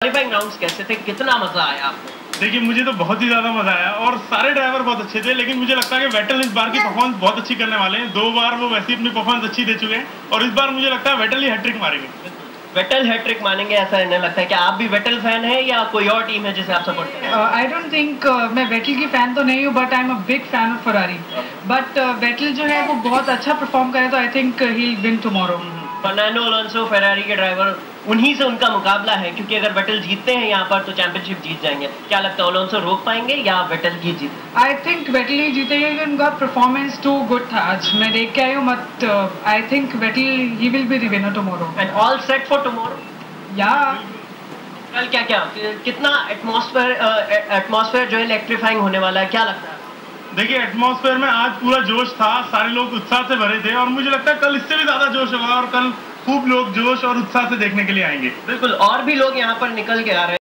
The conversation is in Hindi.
क्वालिफाइंग राउंड्स कैसे थे, कितना मजा आया आपको? देखिए मुझे तो बहुत ही ज़्यादा मज़ा आया और सारे ड्राइवर बहुत अच्छे थे, लेकिन मुझे लगता है कि वेटल इस बार की परफॉर्मेंस बहुत अच्छी करने वाले हैं। 2 बार वो वैसे ही अपनी परफॉर्मेंस अच्छी दे चुके हैं और इस बार मुझे लगता है वेटल ही हैट्रिक मारेंगे। वेटल हैट्रिक मानेंगे ऐसा इन्हें लगता है? कि आप भी वेटल फैन हैं या कोई और टीम है जिसे आप सपोर्ट करते हैं? आई डोंट थिंक मैं वेटल की फैन तो नहीं हूँ, but I am a big fan of Ferrari. But Vettel जो है वो बहुत अच्छा परफॉर्म करे तो I think he will win tomorrow. Fernando Alonso Ferrari के ड्राइवर, उन्हीं से उनका मुकाबला है, क्योंकि अगर वेटल जीतते हैं यहाँ पर तो चैंपियनशिप जीत जाएंगे। क्या लगता है अलोंसो रोक पाएंगे या वेटल ही जीत? आई थिंक वेटल ही जीतेगा, क्योंकि उनका परफॉर्मेंस टू गुड था आज। मैं देख के आई हूँ, बट आई थिंक वेटल ही will be the winner tomorrow. And all set for tomorrow? या कल क्या क्या कितना एटमॉस्फेयर जो है इलेक्ट्रीफाइंग होने वाला है, क्या लगता है? देखिए एटमॉस्फेयर में आज पूरा जोश था, सारे लोग उत्साह से भरे थे और मुझे लगता है कल इससे भी ज़्यादा जोश होगा और कल खूब लोग जोश और उत्साह से देखने के लिए आएंगे। बिल्कुल, और भी लोग यहाँ पर निकल के आ रहे हैं।